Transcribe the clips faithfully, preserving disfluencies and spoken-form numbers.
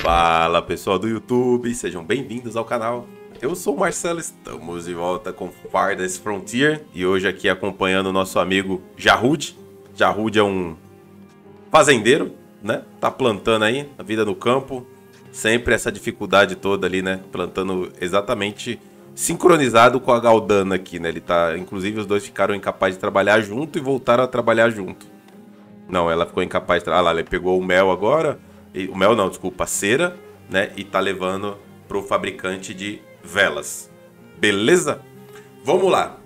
Fala pessoal do YouTube, sejam bem-vindos ao canal. Eu sou o Marcelo, estamos de volta com Farthest Frontier e hoje aqui acompanhando o nosso amigo Jarrud. Jarrud é um fazendeiro, né? Tá plantando aí a vida no campo, sempre essa dificuldade toda ali, né? Plantando exatamente sincronizado com a Galdana aqui, né? Ele tá, inclusive os dois ficaram incapazes de trabalhar junto e voltaram a trabalhar junto. Não, ela ficou incapaz de trabalhar. Ah lá, ele pegou o mel agora. O mel não, desculpa, a cera, né? E tá levando pro fabricante de velas. Beleza? Vamos lá.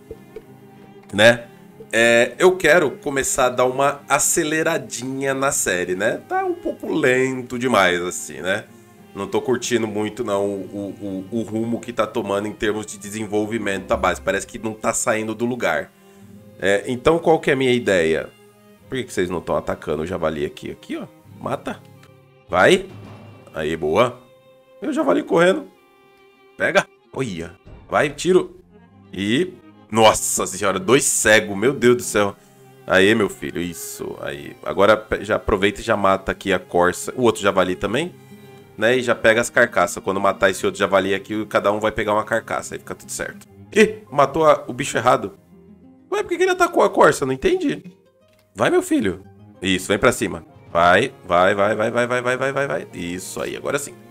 Né? É, eu quero começar a dar uma aceleradinha na série, né? Tá um pouco lento demais, assim, né? Não tô curtindo muito, não, o, o, o rumo que tá tomando em termos de desenvolvimento da base. Parece que não tá saindo do lugar. É, então, qual que é a minha ideia? Por que, que vocês não estão atacando o javali aqui? Aqui, ó. Mata. Vai. Aí, boa. E o javali correndo. Pega. Olha. Vai, tiro. E... Nossa senhora, dois cegos. Meu Deus do céu. Aí, meu filho. Isso. Aí. Agora já aproveita e já mata aqui a corça. O outro javali também. Né? E já pega as carcaças. Quando matar esse outro javali aqui, cada um vai pegar uma carcaça. Aí fica tudo certo. Ih, matou a... o bicho errado. Ué, por que ele atacou a corça? Não entendi. Vai, meu filho. Isso, vem pra cima. Vai, vai, vai, vai, vai, vai, vai, vai, vai, vai. Isso aí, agora sim.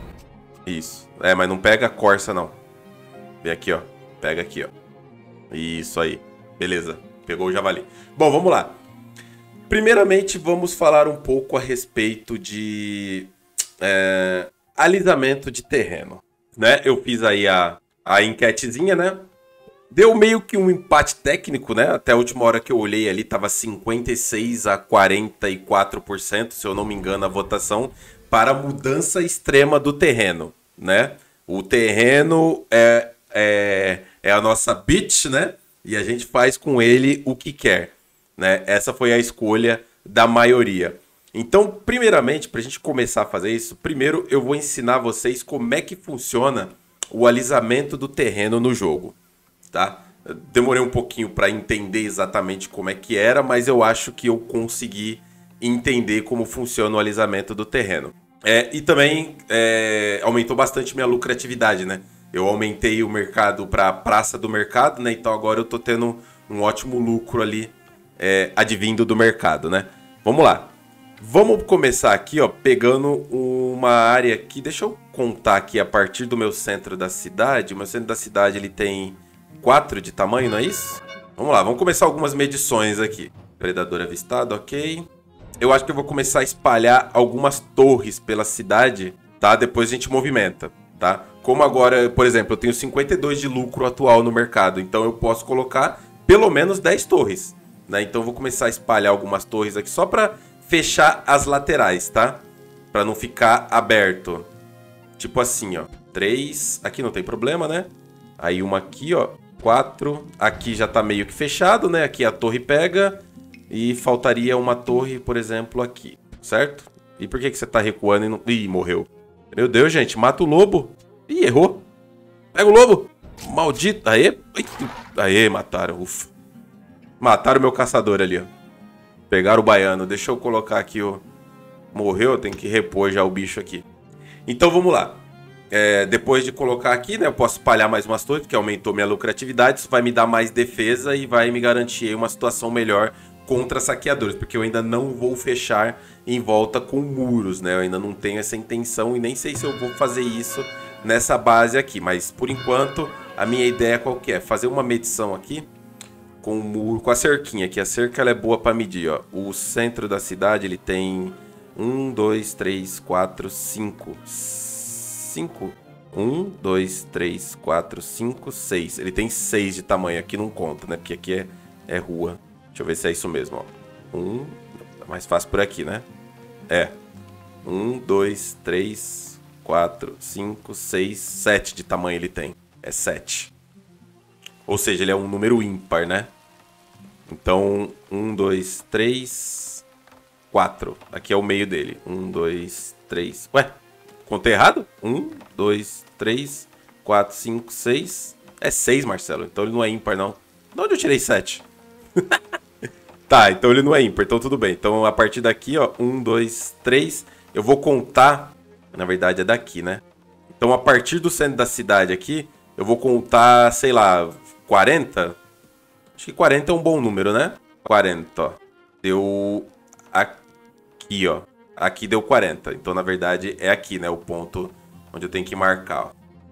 Isso. É, mas não pega a corça, não. Vem aqui, ó. Pega aqui, ó. Isso aí. Beleza. Pegou o javali. Bom, vamos lá. Primeiramente, vamos falar um pouco a respeito de... É, alisamento de terreno. Né? Eu fiz aí a, a enquetezinha, né? Deu meio que um empate técnico, né? Até a última hora que eu olhei ali, tava cinquenta e seis a quarenta e quatro por cento, se eu não me engano, a votação para mudança extrema do terreno, né? O terreno é, é, é a nossa bitch, né? E a gente faz com ele o que quer, né? Essa foi a escolha da maioria. Então, primeiramente, para a gente começar a fazer isso, primeiro eu vou ensinar vocês como é que funciona o alisamento do terreno no jogo. Tá? Demorei um pouquinho para entender exatamente como é que era, mas eu acho que eu consegui entender como funciona o alisamento do terreno. É, e também é, aumentou bastante minha lucratividade, né? Eu aumentei o mercado para a praça do mercado, né? Então agora eu tô tendo um ótimo lucro ali é, advindo do mercado, né? Vamos lá. Vamos começar aqui, ó, pegando uma área aqui. Deixa eu contar aqui a partir do meu centro da cidade. O meu centro da cidade ele tem quatro de tamanho, não é isso? Vamos lá, vamos começar algumas medições aqui. Predador avistado, ok. Eu acho que eu vou começar a espalhar algumas torres pela cidade, tá? Depois a gente movimenta, tá? Como agora, por exemplo, eu tenho cinquenta e dois de lucro atual no mercado, então eu posso colocar pelo menos dez torres, né? Então eu vou começar a espalhar algumas torres aqui só para fechar as laterais, tá? Para não ficar aberto. Tipo assim, ó. Três. Aqui não tem problema, né? Aí uma aqui, ó. Quatro. Aqui já tá meio que fechado, né? Aqui a torre pega. E faltaria uma torre, por exemplo, aqui. Certo? E por que que você tá recuando e não... Ih, morreu. Meu Deus, gente. Mata o lobo. Ih, errou. Pega o lobo. Maldito. Aê. Aê, mataram. Ufa. Mataram o meu caçador ali, ó. Pegaram o baiano. Deixa eu colocar aqui o... Morreu, tem que repor já o bicho aqui. Então vamos lá. É, depois de colocar aqui, né, eu posso espalhar mais umas torres, porque aumentou minha lucratividade. Isso vai me dar mais defesa e vai me garantir uma situação melhor contra saqueadores, porque eu ainda não vou fechar em volta com muros, né? Eu ainda não tenho essa intenção e nem sei se eu vou fazer isso nessa base aqui. Mas por enquanto, a minha ideia qual que é? Fazer uma medição aqui com o muro, com a cerquinha aqui. A cerca ela é boa para medir, ó. O centro da cidade ele tem um, dois, três, quatro, cinco... cinco. um, dois, três, quatro, cinco, seis. Ele tem seis de tamanho. Aqui não conta, né? Porque aqui é, é rua. Deixa eu ver se é isso mesmo, ó. um. É mais fácil por aqui, né? É. um, dois, três, quatro, cinco, seis, sete de tamanho ele tem. É sete. Ou seja, ele é um número ímpar, né? Então, um, dois, três, quatro. Aqui é o meio dele. um, dois, três. Ué? Contei errado? um, dois, três, quatro, cinco, seis. É seis, Marcelo. Então ele não é ímpar, não. De onde eu tirei sete? Tá, então ele não é ímpar. Então tudo bem. Então a partir daqui, ó. um, dois, três. Eu vou contar Na verdade é daqui, né? Então a partir do centro da cidade aqui, eu vou contar, sei lá, quarenta? Acho que quarenta é um bom número, né? quarenta, ó. Deu aqui, ó. Aqui deu quarenta. Então, na verdade, é aqui, né? O ponto onde eu tenho que marcar,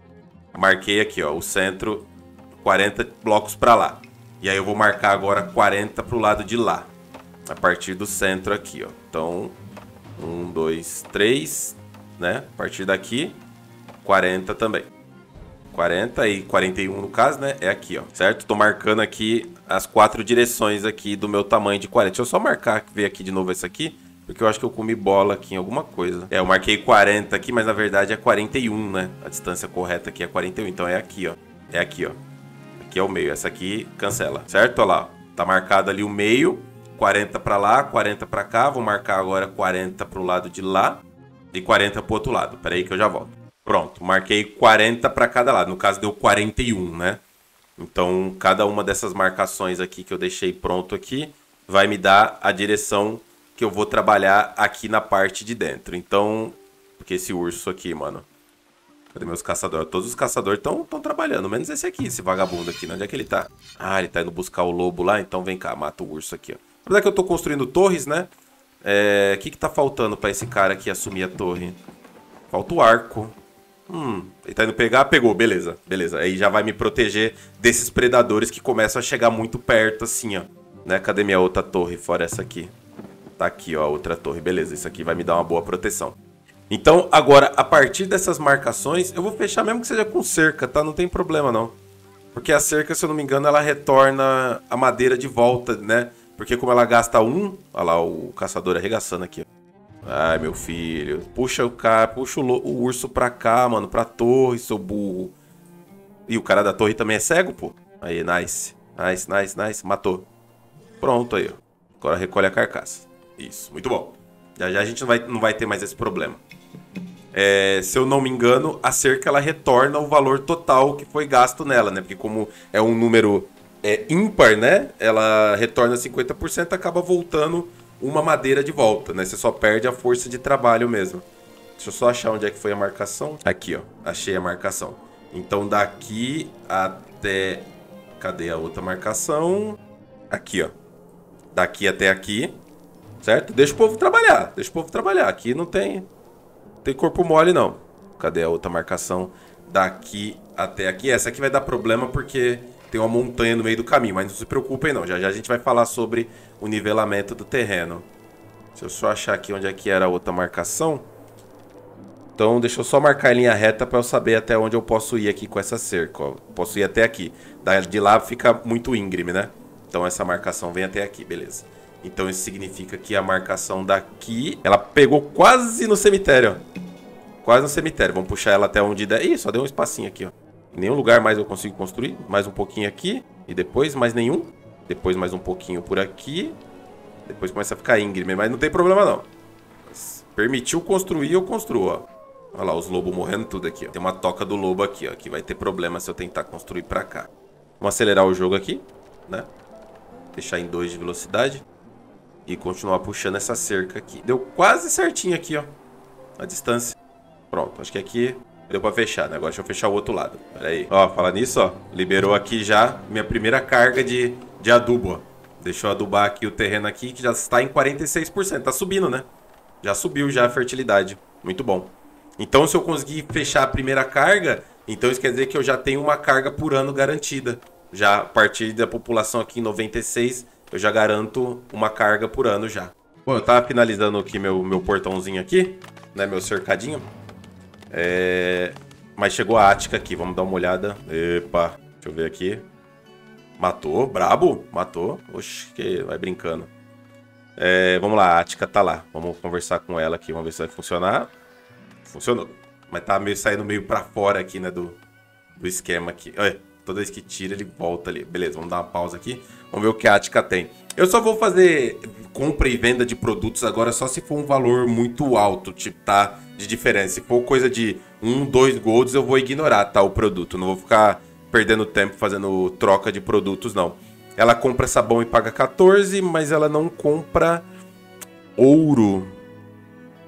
ó. Marquei aqui, ó. O centro, quarenta blocos pra lá. E aí eu vou marcar agora quarenta pro lado de lá. A partir do centro aqui, ó. Então, um, dois, três, né? A partir daqui, quarenta também. quarenta e quarenta e um no caso, né? É aqui, ó. Certo? Tô marcando aqui as quatro direções aqui do meu tamanho de quarenta. Deixa eu só marcar, ver aqui de novo esse aqui. Porque eu acho que eu comi bola aqui em alguma coisa. É, eu marquei quarenta aqui, mas na verdade é quarenta e um, né? A distância correta aqui é quarenta e um. Então é aqui, ó. É aqui, ó. Aqui é o meio. Essa aqui cancela. Certo? Olha lá. Tá marcado ali o meio. quarenta pra lá, quarenta pra cá. Vou marcar agora quarenta pro lado de lá. E quarenta pro outro lado. Pera aí que eu já volto. Pronto, marquei quarenta para cada lado. No caso, deu quarenta e um, né? Então, cada uma dessas marcações aqui que eu deixei pronto aqui vai me dar a direção que eu vou trabalhar aqui na parte de dentro. Então, porque esse urso aqui, mano... Cadê meus caçadores? Todos os caçadores estão trabalhando, menos esse aqui, esse vagabundo aqui. Onde é que ele tá? Ah, ele tá indo buscar o lobo lá? Então vem cá, mata o urso aqui, ó. Apesar que eu tô construindo torres, né? É... O que que tá faltando para esse cara aqui assumir a torre? Falta o arco. Hum, ele tá indo pegar? Pegou, beleza, beleza. Aí já vai me proteger desses predadores que começam a chegar muito perto, assim, ó. Né? Cadê minha outra torre, fora essa aqui? Tá aqui, ó, a outra torre, beleza. Isso aqui vai me dar uma boa proteção. Então, agora, a partir dessas marcações, eu vou fechar mesmo que seja com cerca, tá? Não tem problema, não. Porque a cerca, se eu não me engano, ela retorna a madeira de volta, né? Porque como ela gasta um... Olha lá, o caçador arregaçando aqui, ó. Ai, meu filho. Puxa o cara, puxa o, o urso pra cá, mano. Pra torre, seu burro. E o cara da torre também é cego, pô. Aí, nice. Nice, nice, nice. Matou. Pronto aí, ó. Agora recolhe a carcaça. Isso, muito bom. Já já a gente não vai, não vai ter mais esse problema. É, se eu não me engano, a cerca ela retorna o valor total que foi gasto nela, né? Porque como é um número é, ímpar, né? Ela retorna cinquenta por cento, acaba voltando... uma madeira de volta, né? Você só perde a força de trabalho mesmo. Deixa eu só achar onde é que foi a marcação. Aqui, ó. Achei a marcação. Então, daqui até... Cadê a outra marcação? Aqui, ó. Daqui até aqui. Certo? Deixa o povo trabalhar. Deixa o povo trabalhar. Aqui não tem... Não tem corpo mole, não. Cadê a outra marcação? Daqui até aqui. Essa aqui vai dar problema porque... tem uma montanha no meio do caminho, mas não se preocupem não. Já já a gente vai falar sobre o nivelamento do terreno. Deixa eu só achar aqui onde é que era a outra marcação. Então deixa eu só marcar em linha reta para eu saber até onde eu posso ir aqui com essa cerca. Ó. Posso ir até aqui. De lá fica muito íngreme, né? Então essa marcação vem até aqui, beleza. Então isso significa que a marcação daqui... ela pegou quase no cemitério, ó. Quase no cemitério. Vamos puxar ela até onde der. Ih, só deu um espacinho aqui, ó. Em nenhum lugar mais eu consigo construir. Mais um pouquinho aqui. E depois mais nenhum. Depois mais um pouquinho por aqui. Depois começa a ficar íngreme. Mas não tem problema não. Mas permitiu construir, eu construo, ó. Olha lá, os lobos morrendo tudo aqui, ó. Tem uma toca do lobo aqui, ó. Que vai ter problema se eu tentar construir pra cá. Vamos acelerar o jogo aqui, né? Deixar em dois de velocidade. E continuar puxando essa cerca aqui. Deu quase certinho aqui, ó. A distância. Pronto, acho que aqui... deu pra fechar, né? Agora deixa eu fechar o outro lado. Pera aí. Ó, fala nisso, ó. Liberou aqui já minha primeira carga de, de adubo, ó. Deixa eu adubar aqui o terreno aqui, que já está em quarenta e seis por cento. Tá subindo, né? Já subiu já a fertilidade. Muito bom. Então, se eu conseguir fechar a primeira carga, então isso quer dizer que eu já tenho uma carga por ano garantida. Já a partir da população aqui em noventa e seis, eu já garanto uma carga por ano já. Bom, eu tava finalizando aqui meu, meu portãozinho aqui, né? Meu cercadinho. É... Mas chegou a Ática aqui, vamos dar uma olhada. Epa, deixa eu ver aqui. Matou, brabo, matou. Oxe, que vai brincando. É, vamos lá, a Ática tá lá. Vamos conversar com ela aqui, vamos ver se vai funcionar. Funcionou. Mas tá meio saindo meio pra fora aqui, né, do, do esquema aqui. Olha, toda vez que tira, ele volta ali. Beleza, vamos dar uma pausa aqui. Vamos ver o que a Ática tem. Eu só vou fazer compra e venda de produtos agora só se for um valor muito alto, tipo, tá? De diferença. Se for coisa de um, dois golds, eu vou ignorar, tá? O produto. Não vou ficar perdendo tempo fazendo troca de produtos, não. Ela compra sabão e paga quatorze, mas ela não compra ouro.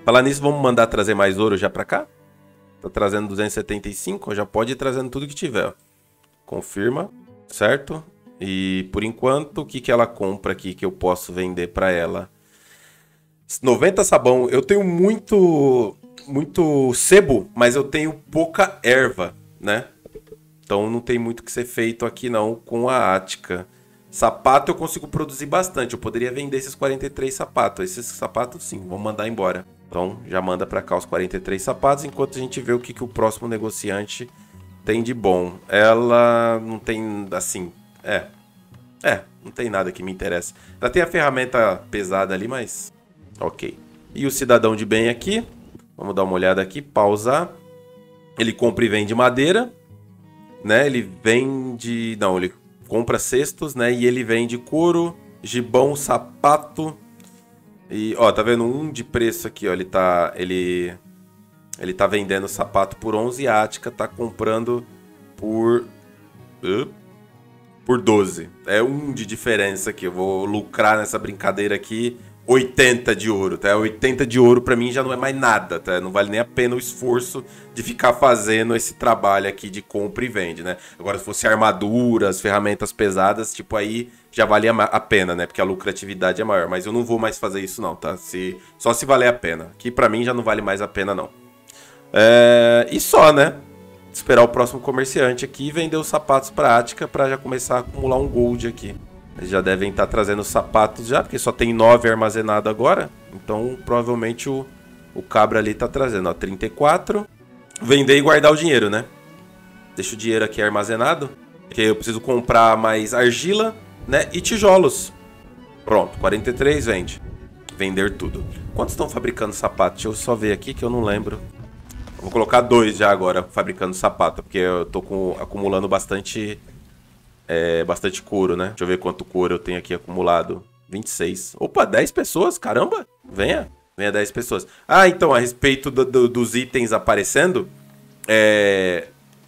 Falar nisso, vamos mandar trazer mais ouro já pra cá? Tá trazendo duzentos e setenta e cinco, já pode ir trazendo tudo que tiver. Ó. Confirma, certo? E por enquanto, o que, que ela compra aqui que eu posso vender pra ela? noventa sabão. Eu tenho muito, muito sebo, mas eu tenho pouca erva, né? Então não tem muito que ser feito aqui não com a Ática. Sapato eu consigo produzir bastante. Eu poderia vender esses quarenta e três sapatos. Esses sapatos sim, vamos mandar embora. Então já manda pra cá os quarenta e três sapatos, enquanto a gente vê o que, que o próximo negociante tem de bom. Ela não tem, assim, é, é, não tem nada que me interessa. Ela tem a ferramenta pesada ali, mas ok. E o cidadão de bem aqui, vamos dar uma olhada aqui, pausar. Ele compra e vende madeira, né? Ele vende, não, ele compra cestos, né? E ele vende couro, gibão, sapato. E, ó, tá vendo um de preço aqui, ó, ele tá, ele, ele tá vendendo sapato por onze, a Ática tá comprando por, uh, por doze. É um de diferença aqui, eu vou lucrar nessa brincadeira aqui, oitenta de ouro, tá? oitenta de ouro pra mim já não é mais nada, tá? Não vale nem a pena o esforço de ficar fazendo esse trabalho aqui de compra e vende, né? Agora, se fosse armaduras, ferramentas pesadas, tipo aí já valia a pena, né? Porque a lucratividade é maior. Mas eu não vou mais fazer isso não, tá? Se, só se valer a pena. Aqui pra mim já não vale mais a pena não. É, e só, né? Esperar o próximo comerciante aqui e vender os sapatos pra Ática pra já começar a acumular um gold aqui. Eles já devem estar trazendo os sapatos já, porque só tem nove armazenado agora. Então, provavelmente o, o cabra ali tá trazendo, ó, trinta e quatro. Vender e guardar o dinheiro, né? Deixa o dinheiro aqui armazenado, porque eu preciso comprar mais argila, né? E tijolos. Pronto, quarenta e três vende. Vender tudo. Quantos estão fabricando sapato? Deixa eu só ver aqui que eu não lembro. Vou colocar dois já agora fabricando sapato, porque eu tô com, acumulando bastante... É, bastante couro, né? Deixa eu ver quanto couro eu tenho aqui acumulado. vinte e seis. Opa, dez pessoas? Caramba! Venha. Venha dez pessoas. Ah, então, a respeito do, do, dos itens aparecendo. É...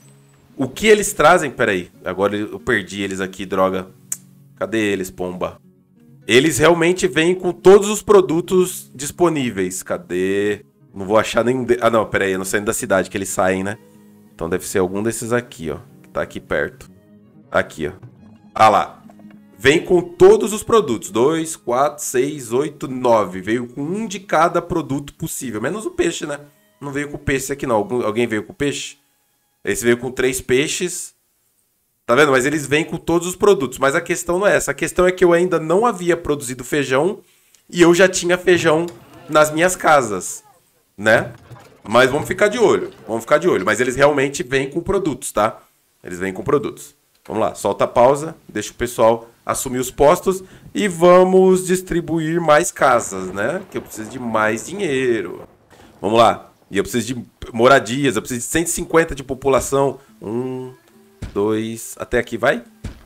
O que eles trazem... Peraí. Agora eu perdi eles aqui, droga. Cadê eles, pomba? Eles realmente vêm com todos os produtos disponíveis. Cadê? Não vou achar nenhum... De... Ah, não. Peraí. Eu não sei da cidade que eles saem, né? Então deve ser algum desses aqui, ó. Que tá aqui perto. Aqui, ó. Ah lá. Vem com todos os produtos. dois, quatro, seis, oito, nove. Veio com um de cada produto possível. Menos o peixe, né? Não veio com peixe aqui, não. Algum, alguém veio com peixe? Esse veio com três peixes. Tá vendo? Mas eles vêm com todos os produtos. Mas a questão não é essa. A questão é que eu ainda não havia produzido feijão. E eu já tinha feijão nas minhas casas. Né? Mas vamos ficar de olho. Vamos ficar de olho. Mas eles realmente vêm com produtos, tá? Eles vêm com produtos. Vamos lá, solta a pausa, deixa o pessoal assumir os postos e vamos distribuir mais casas, né? Que eu preciso de mais dinheiro. Vamos lá. E eu preciso de moradias, eu preciso de cento e cinquenta de população. Um, dois, até aqui vai?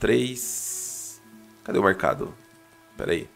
Três. Cadê o mercado? Pera aí.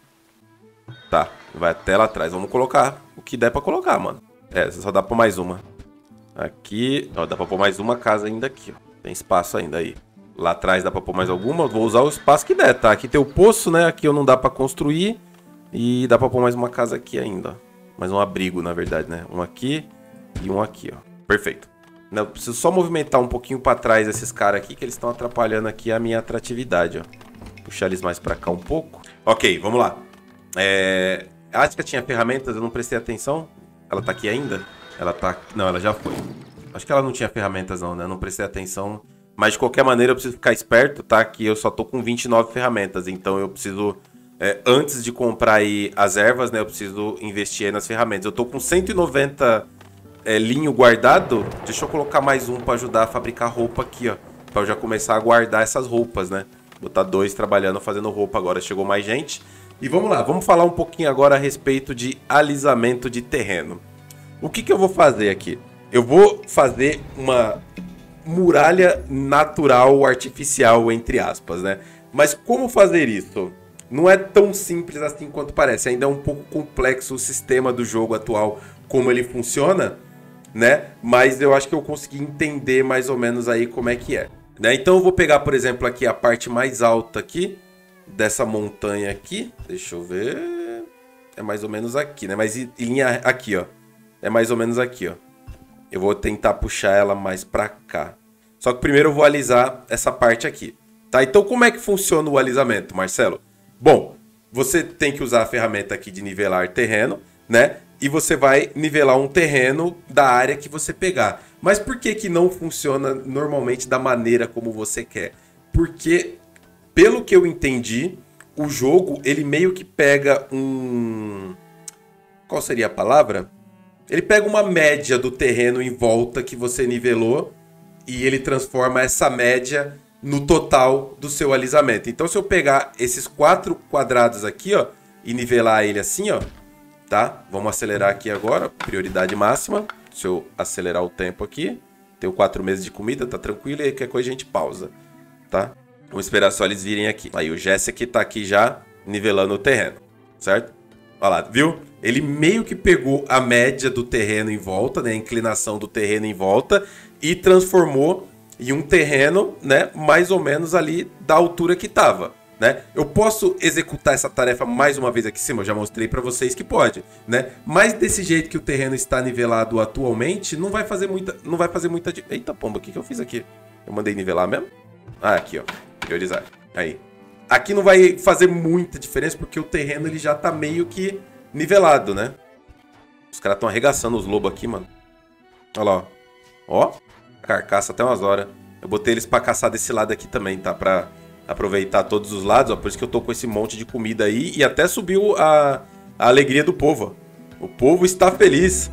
Tá, vai até lá atrás. Vamos colocar o que der pra colocar, mano. É, só dá pra mais uma. Aqui, ó, dá pra pôr mais uma casa ainda aqui, ó. Tem espaço ainda aí. Lá atrás dá pra pôr mais alguma. Vou usar o espaço que der, tá? Aqui tem o poço, né? Aqui eu não dá pra construir. E dá pra pôr mais uma casa aqui ainda. Mais um abrigo, na verdade, né? Um aqui e um aqui, ó. Perfeito. Eu preciso só movimentar um pouquinho pra trás esses caras aqui, que eles estão atrapalhando aqui a minha atratividade, ó. Puxar eles mais pra cá um pouco. Ok, vamos lá. É... A Ática tinha ferramentas, eu não prestei atenção. Ela tá aqui ainda? Ela tá... Não, ela já foi. Acho que ela não tinha ferramentas não, né? Eu não prestei atenção... Mas de qualquer maneira eu preciso ficar esperto, tá? Que eu só tô com vinte e nove ferramentas. Então eu preciso, é, antes de comprar aí as ervas, né? Eu preciso investir aí nas ferramentas. Eu tô com cento e noventa é, linho guardado. Deixa eu colocar mais um pra ajudar a fabricar roupa aqui, ó. Pra eu já começar a guardar essas roupas, né? Botar dois trabalhando, fazendo roupa agora. Chegou mais gente. E vamos lá, vamos falar um pouquinho agora a respeito de alisamento de terreno. O que que eu vou fazer aqui? Eu vou fazer uma... muralha natural, artificial, entre aspas, né? Mas como fazer isso? Não é tão simples assim quanto parece. Ainda é um pouco complexo o sistema do jogo atual, como ele funciona, né? Mas eu acho que eu consegui entender mais ou menos aí como é que é, né? Então eu vou pegar, por exemplo, aqui a parte mais alta aqui, dessa montanha aqui. Deixa eu ver... É mais ou menos aqui, né? Mas em linha aqui, ó. é mais ou menos aqui, ó. Eu vou tentar puxar ela mais pra cá. Só que primeiro eu vou alisar essa parte aqui. Tá? Então como é que funciona o alisamento, Marcelo? Bom, você tem que usar a ferramenta aqui de nivelar terreno, né? E você vai nivelar um terreno da área que você pegar. Mas por que que não funciona normalmente da maneira como você quer? Porque, pelo que eu entendi, o jogo, ele meio que pega um... Qual seria a palavra? Ele pega uma média do terreno em volta que você nivelou e ele transforma essa média no total do seu alisamento. Então, se eu pegar esses quatro quadrados aqui, ó, e nivelar ele assim, ó, tá? Vamos acelerar aqui agora, prioridade máxima. Se eu acelerar o tempo aqui, tenho quatro meses de comida, tá tranquilo, e aí qualquer coisa a gente pausa, tá? Vamos esperar só eles virem aqui. Aí o Jesse aqui tá aqui já nivelando o terreno, certo? Olha lá, viu? Ele meio que pegou a média do terreno em volta, né? A inclinação do terreno em volta e transformou em um terreno, né? Mais ou menos ali da altura que tava, né? Eu posso executar essa tarefa mais uma vez aqui em cima, eu já mostrei para vocês que pode, né? Mas desse jeito que o terreno está nivelado atualmente, não vai fazer muita, não vai fazer muita... Eita pomba, o que que eu fiz aqui? Eu mandei nivelar mesmo? Ah, aqui, ó, priorizar. Aí. Aqui não vai fazer muita diferença porque o terreno ele já tá meio que nivelado, né? Os caras estão arregaçando os lobos aqui, mano. Olha lá, ó. Ó, carcaça até umas horas. Eu botei eles pra caçar desse lado aqui também, tá? Pra aproveitar todos os lados, ó. Por isso que eu tô com esse monte de comida aí. E até subiu a, a alegria do povo, ó. O povo está feliz.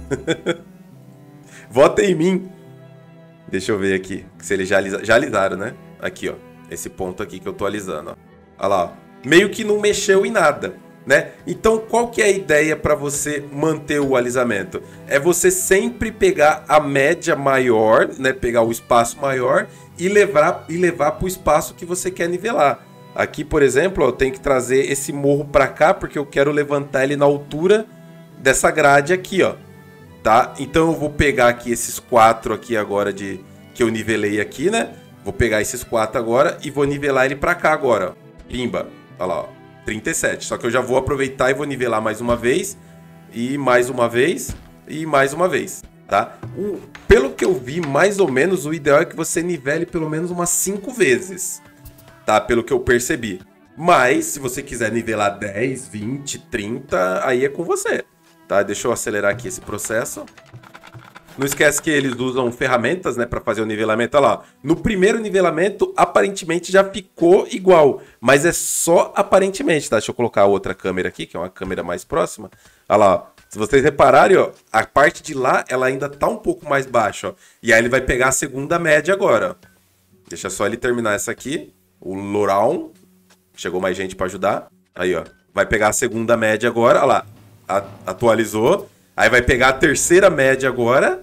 Votem em mim. Deixa eu ver aqui. Se eles já, alisa... já alisaram, né? Aqui, ó. Esse ponto aqui que eu tô alisando, ó. Olha lá, ó. Meio que não mexeu em nada, né? Então, qual que é a ideia para você manter o alisamento? É você sempre pegar a média maior, né? Pegar o espaço maior e levar e levar para o espaço que você quer nivelar. Aqui, por exemplo, ó, eu tenho que trazer esse morro para cá porque eu quero levantar ele na altura dessa grade aqui, ó. Tá? Então eu vou pegar aqui esses quatro aqui agora de que eu nivelei aqui, né? Vou pegar esses quatro agora e vou nivelar ele para cá agora, ó. Pimba, olha lá, ó, trinta e sete. Só que eu já vou aproveitar e vou nivelar mais uma vez, e mais uma vez, e mais uma vez, tá? O, pelo que eu vi, mais ou menos, o ideal é que você nivele pelo menos umas cinco vezes, tá? Pelo que eu percebi. Mas, se você quiser nivelar dez, vinte, trinta, aí é com você, tá? Deixa eu acelerar aqui esse processo. Não esquece que eles usam ferramentas, né, para fazer o nivelamento. Olha lá, no primeiro nivelamento, aparentemente já ficou igual, mas é só aparentemente, tá? Deixa eu colocar a outra câmera aqui, que é uma câmera mais próxima. Olha lá, ó. Se vocês repararem, ó, a parte de lá, ela ainda tá um pouco mais baixa, ó. E aí ele vai pegar a segunda média agora, ó. Deixa só ele terminar essa aqui. O Loraun. Chegou mais gente para ajudar. Aí, ó. Vai pegar a segunda média agora, olha lá. A atualizou. Aí vai pegar a terceira média agora.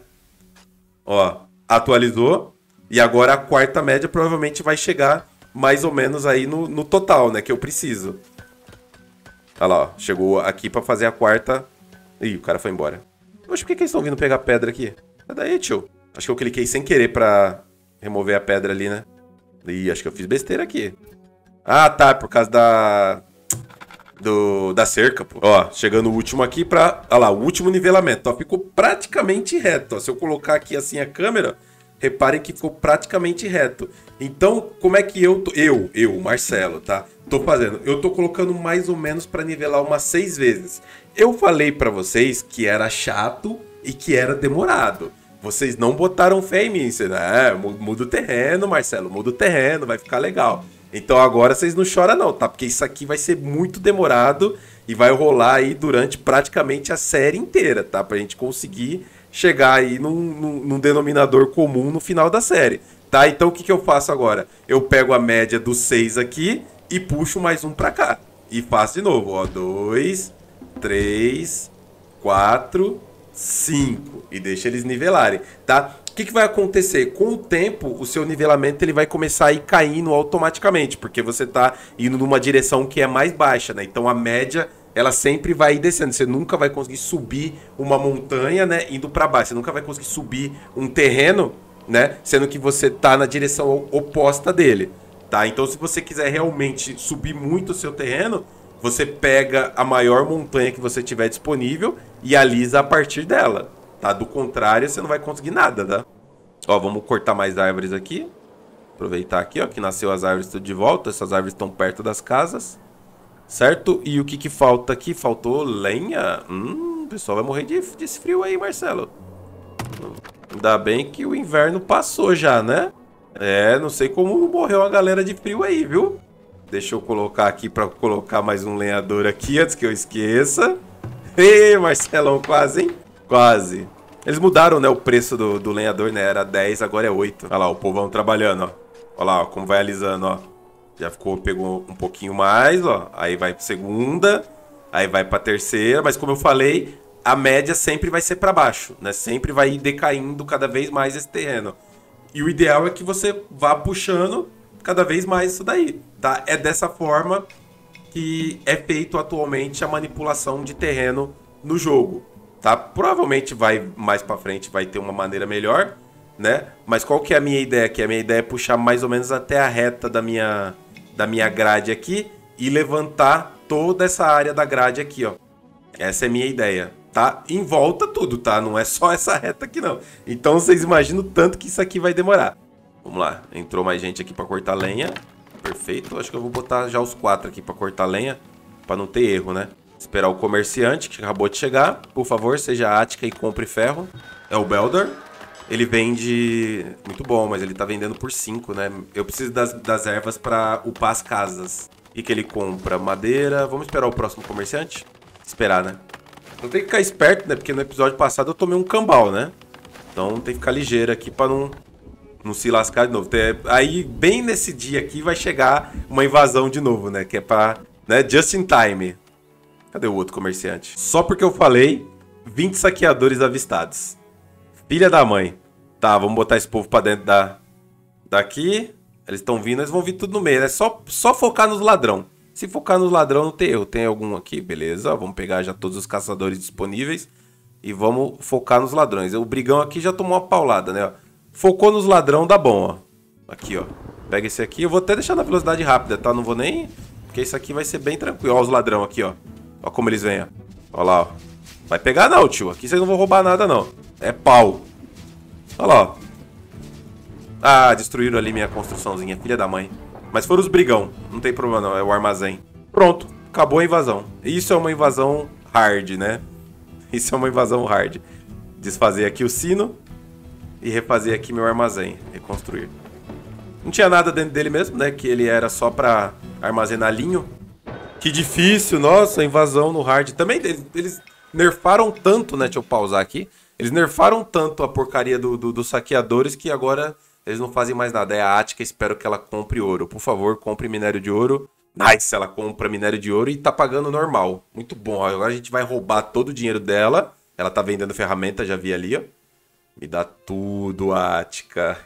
Ó, atualizou. E agora a quarta média provavelmente vai chegar mais ou menos aí no, no total, né? Que eu preciso. Olha lá, ó. Chegou aqui pra fazer a quarta. Ih, o cara foi embora. Poxa, por que, que eles estão vindo pegar pedra aqui? Sai daí, tio. Acho que eu cliquei sem querer pra remover a pedra ali, né? Ih, acho que eu fiz besteira aqui. Ah, tá. Por causa da... Do, da cerca, pô. Ó, chegando o último aqui pra... Olha lá, o último nivelamento, ó. Ficou praticamente reto, ó. Se eu colocar aqui assim a câmera, reparem que ficou praticamente reto. Então, como é que eu... Tô... Eu, eu, Marcelo, tá? Tô fazendo. Eu tô colocando mais ou menos pra nivelar umas seis vezes. Eu falei pra vocês que era chato e que era demorado. Vocês não botaram fé em mim. Você, né? Muda o terreno, Marcelo. Muda o terreno, vai ficar legal. Então agora vocês não choram não, tá? Porque isso aqui vai ser muito demorado e vai rolar aí durante praticamente a série inteira, tá? Pra gente conseguir chegar aí num, num, num denominador comum no final da série, tá? Então o que, que eu faço agora? Eu pego a média dos seis aqui e puxo mais um pra cá. E faço de novo, ó. Dois, três, quatro, cinco. E deixa eles nivelarem, tá? O que, que vai acontecer? Com o tempo, o seu nivelamento ele vai começar a ir caindo automaticamente, porque você está indo numa direção que é mais baixa, né? Então a média, ela sempre vai ir descendo. Você nunca vai conseguir subir uma montanha, né? Indo para baixo. Você nunca vai conseguir subir um terreno, né? Sendo que você está na direção oposta dele, tá? Então se você quiser realmente subir muito o seu terreno, você pega a maior montanha que você tiver disponível e alisa a partir dela. tá? Do contrário, você não vai conseguir nada, tá? Ó, vamos cortar mais árvores aqui. Aproveitar aqui, ó, que nasceu as árvores tudo de volta. Essas árvores estão perto das casas. Certo? E o que que falta aqui? Faltou lenha. Hum, o pessoal vai morrer de, desse frio aí, Marcelo. Ainda bem que o inverno passou já, né? É, não sei como morreu a galera de frio aí, viu? Deixa eu colocar aqui pra colocar mais um lenhador aqui antes que eu esqueça. Ê, Marcelão, quase, hein? Quase. Eles mudaram, né, o preço do, do lenhador, né? Era dez, agora é oito. Olha lá, o povão trabalhando, ó. Olha lá, ó, como vai alisando, ó. Já ficou, pegou um pouquinho mais, ó. Aí vai pra segunda, aí vai pra terceira. Mas como eu falei, a média sempre vai ser pra baixo, né? Sempre vai ir decaindo cada vez mais esse terreno. E o ideal é que você vá puxando cada vez mais isso daí, tá? É dessa forma que é feito atualmente a manipulação de terreno no jogo, tá? Provavelmente vai mais pra frente, vai ter uma maneira melhor, né? Mas qual que é a minha ideia aqui? A minha ideia é puxar mais ou menos até a reta da minha, da minha grade aqui e levantar toda essa área da grade aqui, ó. Essa é a minha ideia, tá? Em volta tudo, tá? Não é só essa reta aqui, não. Então vocês imaginam o tanto que isso aqui vai demorar. Vamos lá. Entrou mais gente aqui pra cortar lenha. Perfeito. Acho que eu vou botar já os quatro aqui pra cortar lenha, pra não ter erro, né? Esperar o comerciante, que acabou de chegar. Por favor, seja ática e compre ferro. É o Belder. Ele vende... Muito bom, mas ele tá vendendo por cinco, né? Eu preciso das, das ervas pra upar as casas. E que ele compra madeira. Vamos esperar o próximo comerciante? Esperar, né? Então tem que ficar esperto, né? Porque no episódio passado eu tomei um cambal, né? Então tem que ficar ligeiro aqui pra não, não se lascar de novo. Aí, bem nesse dia aqui, vai chegar uma invasão de novo, né? Que é pra... né? Just in time. Cadê o outro comerciante? Só porque eu falei, vinte saqueadores avistados. Filha da mãe. Tá, vamos botar esse povo pra dentro da... daqui. Eles estão vindo, eles vão vir tudo no meio. É só, só focar nos ladrão. Se focar nos ladrão, não tem erro. Tem algum aqui? Beleza. Vamos pegar já todos os caçadores disponíveis. E vamos focar nos ladrões. O brigão aqui já tomou uma paulada, né? Focou nos ladrão, dá bom, ó. Aqui, ó. Pega esse aqui. Eu vou até deixar na velocidade rápida, tá? Não vou nem... Porque isso aqui vai ser bem tranquilo. Ó os ladrão aqui, ó. Ó como eles vêm, ó. Ó lá, ó. Vai pegar não, tio. Aqui vocês não vão roubar nada, não. É pau. Ó lá, ó. Ah, destruíram ali minha construçãozinha. Filha da mãe. Mas foram os brigão. Não tem problema não, é o armazém. Pronto, acabou a invasão. Isso é uma invasão hard, né? Isso é uma invasão hard. Desfazer aqui o sino. E refazer aqui meu armazém. Reconstruir. Não tinha nada dentro dele mesmo, né? Que ele era só pra armazenar linho. Que difícil, nossa, invasão no hard. Também eles, eles nerfaram tanto, né? Deixa eu pausar aqui. Eles nerfaram tanto a porcaria do, do, dos saqueadores que agora... eles não fazem mais nada. É a Ática, espero que ela compre ouro. Por favor, compre minério de ouro. Nice, ela compra minério de ouro e tá pagando normal. Muito bom. Agora a gente vai roubar todo o dinheiro dela. Ela tá vendendo ferramenta, já vi ali, ó. Me dá tudo, Ática.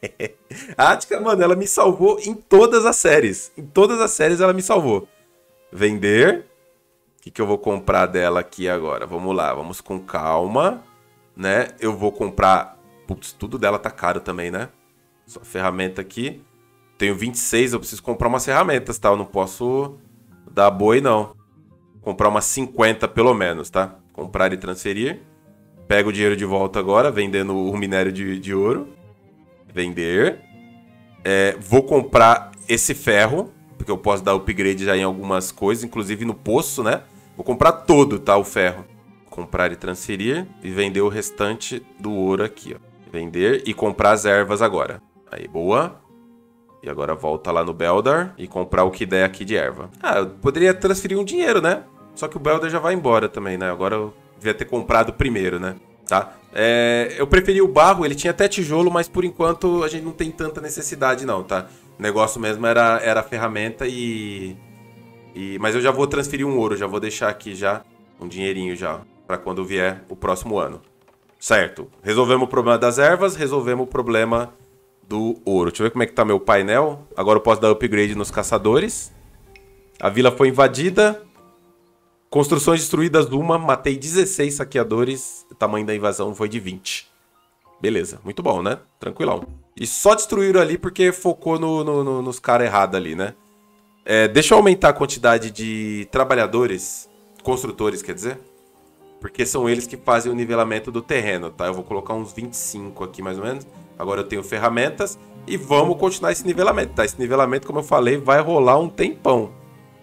A Ática, mano, ela me salvou em todas as séries. Em todas as séries ela me salvou. Vender. O que, que eu vou comprar dela aqui agora? Vamos lá, vamos com calma, né? Eu vou comprar... Putz, tudo dela tá caro também, né? Só ferramenta aqui. Tenho vinte e seis, eu preciso comprar umas ferramentas, tá? Eu não posso dar boi, não. Comprar umas cinquenta pelo menos, tá? Comprar e transferir. Pego o dinheiro de volta agora, vendendo o minério de, de ouro. Vender. É, vou comprar esse ferro, porque eu posso dar upgrade já em algumas coisas, inclusive no poço, né? Vou comprar todo, tá? O ferro. Comprar e transferir. E vender o restante do ouro aqui, ó. Vender e comprar as ervas agora. Aí, boa. E agora volta lá no Beldar e comprar o que der aqui de erva. Ah, eu poderia transferir um dinheiro, né? Só que o Beldar já vai embora também, né? Agora eu devia ter comprado primeiro, né? Tá? É, eu preferi o barro, ele tinha até tijolo, mas por enquanto a gente não tem tanta necessidade não, tá? O negócio mesmo era, era a ferramenta e, e... Mas eu já vou transferir um ouro, já vou deixar aqui já um dinheirinho já, pra quando vier o próximo ano. Certo, resolvemos o problema das ervas, resolvemos o problema do ouro. Deixa eu ver como é que tá meu painel. Agora eu posso dar upgrade nos caçadores. A vila foi invadida. Construções destruídas uma, matei dezesseis saqueadores. O tamanho da invasão foi de vinte. Beleza, muito bom, né? Tranquilão. E só destruíram ali porque focou no, no, no, nos caras errados ali, né? É, deixa eu aumentar a quantidade de trabalhadores, construtores, quer dizer. porque são eles que fazem o nivelamento do terreno, tá? Eu vou colocar uns vinte e cinco aqui, mais ou menos. Agora eu tenho ferramentas e vamos continuar esse nivelamento, tá? Esse nivelamento, como eu falei, vai rolar um tempão.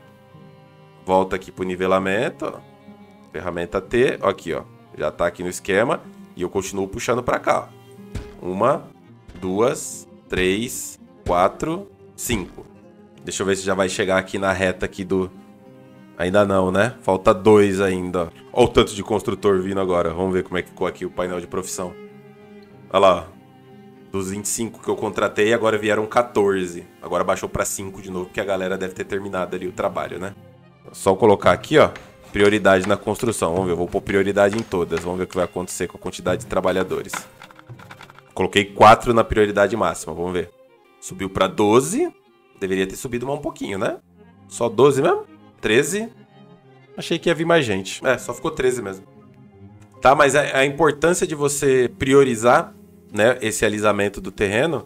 Volta aqui pro nivelamento, ó. Ferramenta T, ó, aqui, ó. Já tá aqui no esquema e eu continuo puxando pra cá, ó. Uma, duas, três, quatro, cinco. Deixa eu ver se já vai chegar aqui na reta aqui do... Ainda não, né? Falta dois ainda, ó. Olha o tanto de construtor vindo agora. Vamos ver como é que ficou aqui o painel de profissão. Olha lá, ó. Dos vinte e cinco que eu contratei, agora vieram quatorze. Agora baixou pra cinco de novo, porque a galera deve ter terminado ali o trabalho, né? Só colocar aqui, ó, prioridade na construção. Vamos ver, eu vou pôr prioridade em todas. Vamos ver o que vai acontecer com a quantidade de trabalhadores. Coloquei quatro na prioridade máxima, vamos ver. Subiu pra doze. Deveria ter subido mais um pouquinho, né? Só doze mesmo? treze. Achei que ia vir mais gente. É, só ficou treze mesmo. Tá, mas a, a importância de você priorizar, né, esse alisamento do terreno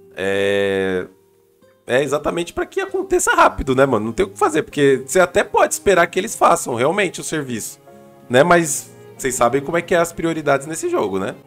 é, é exatamente para que aconteça rápido, né, mano? Não tem o que fazer, porque você até pode esperar que eles façam realmente o serviço, né? Mas vocês sabem como é que é as prioridades nesse jogo, né?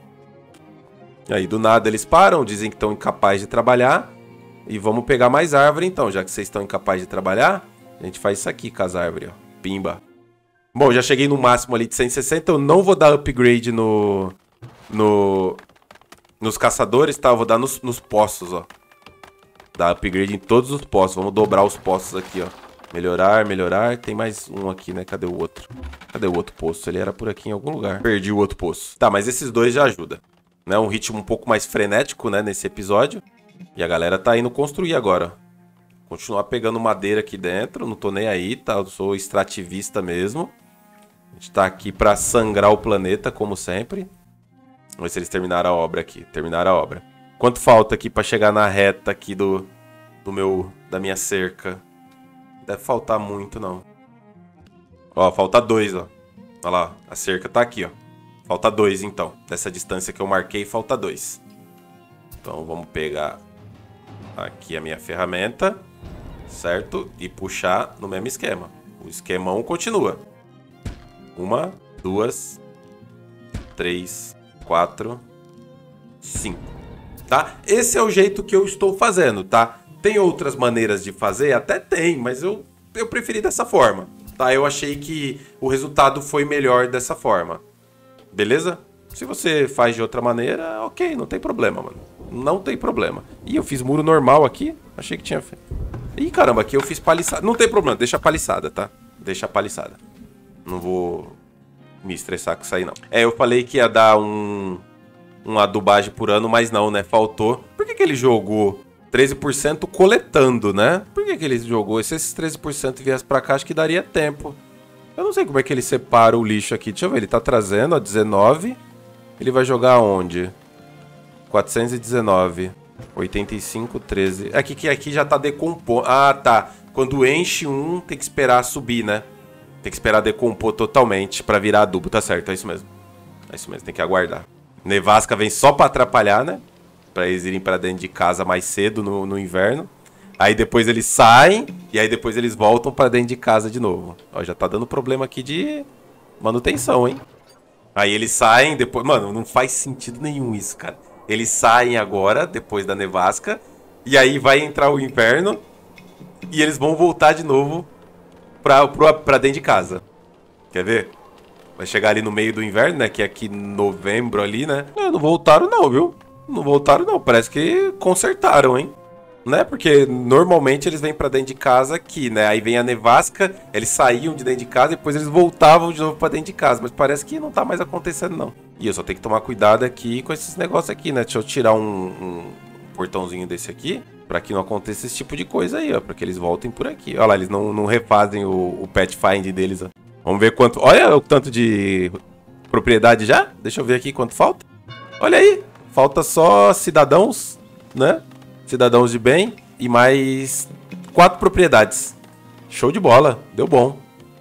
Aí do nada eles param, dizem que estão incapazes de trabalhar e vamos pegar mais árvore então, já que vocês estão incapazes de trabalhar, a gente faz isso aqui com as árvores, ó. Pimba. Bom, já cheguei no máximo ali de cento e sessenta, eu não vou dar upgrade no... no Nos caçadores, tá? Eu vou dar nos, nos poços, ó. Dar upgrade em todos os poços. Vamos dobrar os poços aqui, ó. Melhorar, melhorar. Tem mais um aqui, né? Cadê o outro? Cadê o outro poço? Ele era por aqui em algum lugar. Perdi o outro poço. Tá, mas esses dois já ajudam. Né? Um ritmo um pouco mais frenético, né? Nesse episódio. E a galera tá indo construir agora. Continuar pegando madeira aqui dentro. Não tô nem aí, tá? Eu sou extrativista mesmo. A gente tá aqui pra sangrar o planeta, como sempre. Vamos ver se eles terminaram a obra aqui. Terminaram a obra. Quanto falta aqui pra chegar na reta aqui do, do meu, da minha cerca? Deve faltar muito, não. Ó, falta dois, ó. Olha lá, a cerca tá aqui, ó. Falta dois, então. Dessa distância que eu marquei, falta dois. Então, vamos pegar aqui a minha ferramenta, certo? E puxar no mesmo esquema. O esquemão continua. Uma, duas, três... quatro, cinco, tá? Esse é o jeito que eu estou fazendo, tá? Tem outras maneiras de fazer? Até tem, mas eu, eu preferi dessa forma, tá? Eu achei que o resultado foi melhor dessa forma, beleza? Se você faz de outra maneira, ok, não tem problema, mano. Não tem problema. Ih, eu fiz muro normal aqui, achei que tinha feito. Ih, caramba, aqui eu fiz paliçada. Não tem problema, deixa a paliçada, tá? Deixa a paliçada. Não vou me estressar com isso aí, não. É, eu falei que ia dar um, um adubagem por ano, mas não, né? Faltou. Por que que ele jogou treze por cento coletando, né? Por que que ele jogou? Se esses treze por cento viesse pra cá, acho que daria tempo. Eu não sei como é que ele separa o lixo aqui. Deixa eu ver, ele tá trazendo, ó, dezenove. Ele vai jogar onde? quatrocentos e dezenove. oitenta e cinco, treze. Aqui, que aqui já tá decompondo. Ah, tá. Quando enche um, tem que esperar subir, né? Tem que esperar decompor totalmente pra virar adubo. Tá certo, é isso mesmo. É isso mesmo, tem que aguardar. Nevasca vem só pra atrapalhar, né? Pra eles irem pra dentro de casa mais cedo no, no inverno. Aí depois eles saem e aí depois eles voltam pra dentro de casa de novo. Ó, já tá dando problema aqui de manutenção, hein? Aí eles saem depois... Mano, não faz sentido nenhum isso, cara. Eles saem agora, depois da nevasca. E aí vai entrar o inverno. E eles vão voltar de novo pra, pra, pra dentro de casa. Quer ver? Vai chegar ali no meio do inverno, né? Que é aqui em novembro ali, né? É, não voltaram não, viu? Não voltaram não. Parece que consertaram, hein? Né? Porque normalmente eles vêm pra dentro de casa aqui, né? Aí vem a nevasca, eles saíam de dentro de casa e depois eles voltavam de novo pra dentro de casa. Mas parece que não tá mais acontecendo, não. E eu só tenho que tomar cuidado aqui com esses negócios aqui, né? Deixa eu tirar um, um portãozinho desse aqui pra que não aconteça esse tipo de coisa aí, ó. Pra que eles voltem por aqui. Olha lá, eles não, não refazem o, o pet find deles, ó. Vamos ver quanto... Olha o tanto de propriedade já. Deixa eu ver aqui quanto falta. Olha aí. Falta só cidadãos, né? Cidadãos de bem e mais quatro propriedades. Show de bola, deu bom.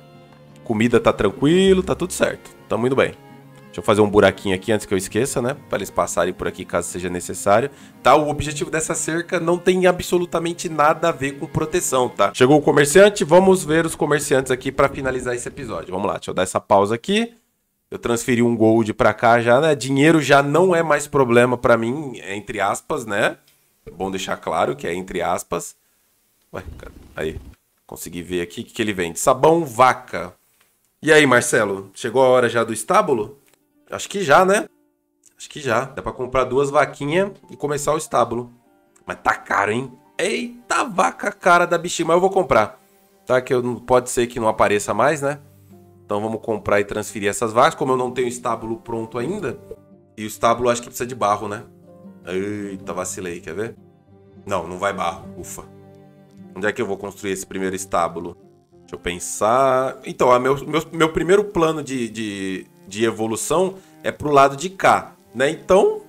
Comida tá tranquilo, tá tudo certo. Tamo indo bem. Deixa eu fazer um buraquinho aqui antes que eu esqueça, né? Para eles passarem por aqui caso seja necessário. Tá, o objetivo dessa cerca não tem absolutamente nada a ver com proteção, tá? Chegou o comerciante, vamos ver os comerciantes aqui para finalizar esse episódio. Vamos lá, deixa eu dar essa pausa aqui. Eu transferi um gold pra cá já, né? Dinheiro já não é mais problema pra mim, entre aspas, né? É bom deixar claro que é entre aspas. Ué, cara, aí. Consegui ver aqui o que, que ele vende. Sabão vaca. E aí, Marcelo? Chegou a hora já do estábulo? Acho que já, né? Acho que já. Dá pra comprar duas vaquinhas e começar o estábulo. Mas tá caro, hein? Eita, vaca cara da bichinha. Mas eu vou comprar. Tá? Que eu, pode ser que não apareça mais, né? Então vamos comprar e transferir essas vacas. Como eu não tenho estábulo pronto ainda. E o estábulo acho que precisa de barro, né? Eita, vacilei. Quer ver? Não, não vai barro. Ufa. Onde é que eu vou construir esse primeiro estábulo? Deixa eu pensar... Então, ó, meu, meu, meu primeiro plano de, de, de evolução é pro lado de cá, né? Então...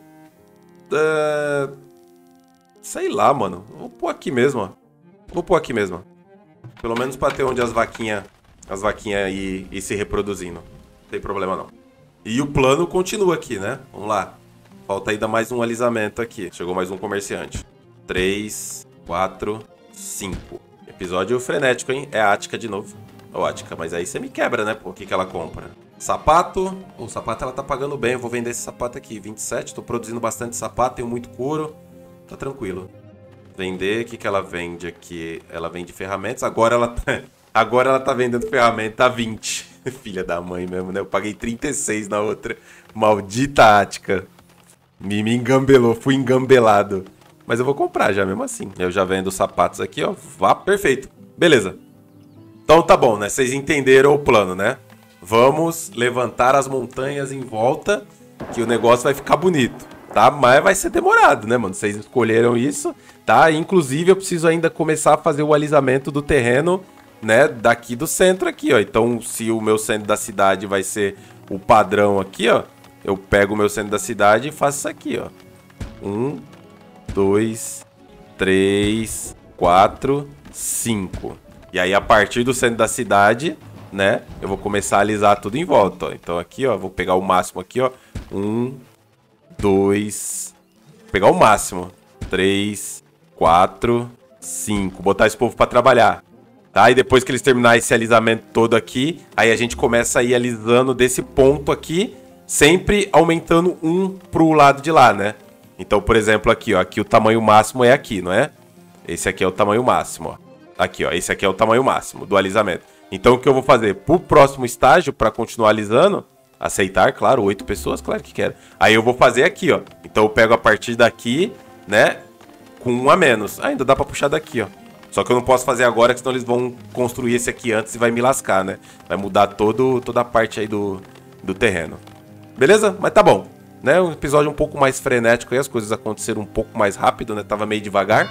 É... Sei lá, mano. Vou pôr aqui mesmo, ó. Vou pôr aqui mesmo. Pelo menos pra ter onde as vaquinhas... As vaquinhas ir, ir se reproduzindo. Não tem problema, não. E o plano continua aqui, né? Vamos lá. Falta ainda mais um alisamento aqui. Chegou mais um comerciante. três, quatro... cinco. Episódio frenético, hein? É a Ática de novo. Ô, Ática, mas aí você me quebra, né? Por que que ela compra? Sapato. O sapato ela tá pagando bem. Eu vou vender esse sapato aqui. vinte e sete. Tô produzindo bastante sapato. Tenho muito couro. Tá tranquilo. Vender. O que que ela vende aqui? Ela vende ferramentas. Agora ela tá, agora ela tá vendendo ferramenta a vinte. Filha da mãe mesmo, né? Eu paguei trinta e seis na outra. Maldita Ática. Me, me engambelou. Fui engambelado. Mas eu vou comprar já mesmo assim. Eu já vendo os sapatos aqui, ó. Vá, perfeito. Beleza. Então tá bom, né? Vocês entenderam o plano, né? Vamos levantar as montanhas em volta, que o negócio vai ficar bonito, tá? Mas vai ser demorado, né, mano? Vocês escolheram isso, tá? Inclusive eu preciso ainda começar a fazer o alisamento do terreno, né? Daqui do centro aqui, ó. Então se o meu centro da cidade vai ser o padrão aqui, ó. Eu pego o meu centro da cidade e faço isso aqui, ó. Um... dois, três, quatro, cinco. E aí, a partir do centro da cidade, né? Eu vou começar a alisar tudo em volta, ó. Então, aqui, ó. Vou pegar o máximo aqui, ó. Um, dois... Vou pegar o máximo. Três, quatro, cinco. Botar esse povo pra trabalhar. Tá? E depois que eles terminarem esse alisamento todo aqui, aí a gente começa a ir alisando desse ponto aqui, sempre aumentando um pro lado de lá, né? Então, por exemplo, aqui, ó, aqui o tamanho máximo é aqui, não é? Esse aqui é o tamanho máximo, ó. Aqui, ó, esse aqui é o tamanho máximo do alisamento. Então, o que eu vou fazer? Pro próximo estágio, para continuar alisando, aceitar, claro, oito pessoas, claro que quero. Aí eu vou fazer aqui, ó. Então, eu pego a partir daqui, né, com um a menos. Ah, ainda dá pra puxar daqui, ó. Só que eu não posso fazer agora, que senão eles vão construir esse aqui antes e vai me lascar, né? Vai mudar todo, toda a parte aí do, do terreno. Beleza? Mas tá bom. Né, um episódio um pouco mais frenético aí, as coisas aconteceram um pouco mais rápido, né? Tava meio devagar.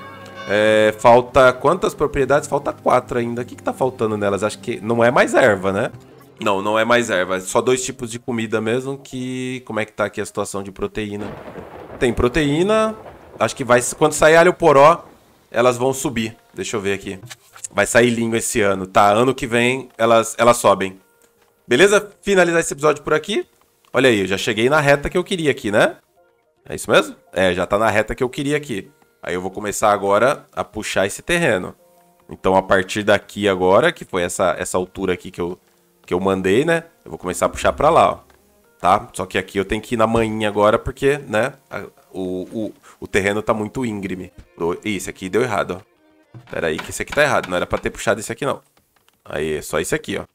É, falta quantas propriedades? Falta quatro ainda. O que que tá faltando nelas? Acho que não é mais erva, né? Não, não é mais erva. É só dois tipos de comida mesmo que... Como é que tá aqui a situação de proteína? Tem proteína. Acho que vai... Quando sair alho poró, elas vão subir. Deixa eu ver aqui. Vai sair linho esse ano, tá? Ano que vem elas, elas sobem. Beleza? Finalizar esse episódio por aqui. Olha aí, eu já cheguei na reta que eu queria aqui, né? É isso mesmo? É, já tá na reta que eu queria aqui. Aí eu vou começar agora a puxar esse terreno. Então, a partir daqui agora, que foi essa, essa altura aqui que eu, que eu mandei, né? Eu vou começar a puxar pra lá, ó. Tá? Só que aqui eu tenho que ir na manhinha agora, porque, né? A, o, o, o terreno tá muito íngreme. Ih, esse aqui deu errado, ó. Pera aí, que esse aqui tá errado. Não era pra ter puxado esse aqui, não. Aí, só esse aqui, ó.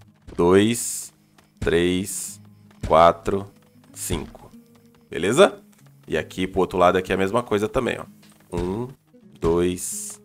Dois, três... quatro, cinco. Beleza? E aqui pro outro lado aqui é a mesma coisa também, ó. um, dois,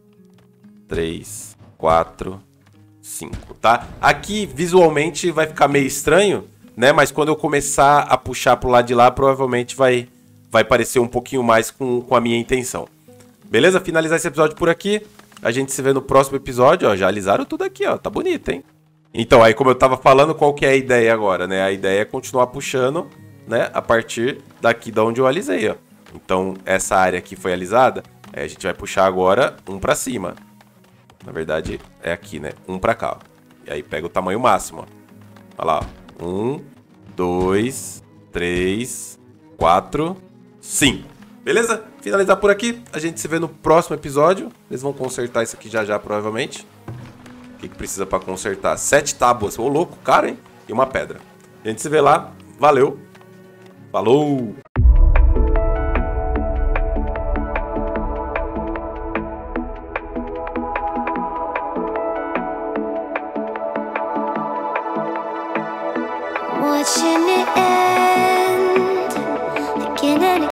três, quatro, cinco, tá? Aqui visualmente vai ficar meio estranho, né? Mas quando eu começar a puxar pro lado de lá, provavelmente vai, vai parecer um pouquinho mais com, com a minha intenção. Beleza? Finalizar esse episódio por aqui. A gente se vê no próximo episódio, ó. Já alisaram tudo aqui, ó. Tá bonito, hein? Então, aí como eu tava falando, qual que é a ideia agora, né? A ideia é continuar puxando, né? A partir daqui de onde eu alisei, ó. Então, essa área aqui foi alisada. Aí a gente vai puxar agora um pra cima. Na verdade, é aqui, né? Um pra cá, ó. E aí pega o tamanho máximo, ó. Olha lá, ó. Um, dois, três, quatro, cinco. Beleza? Finalizar por aqui. A gente se vê no próximo episódio. Eles vão consertar isso aqui já já, provavelmente. O que, que precisa pra consertar? Sete tábuas. Ô, louco, cara, hein? E uma pedra. A gente se vê lá. Valeu. Falou! Watching it end.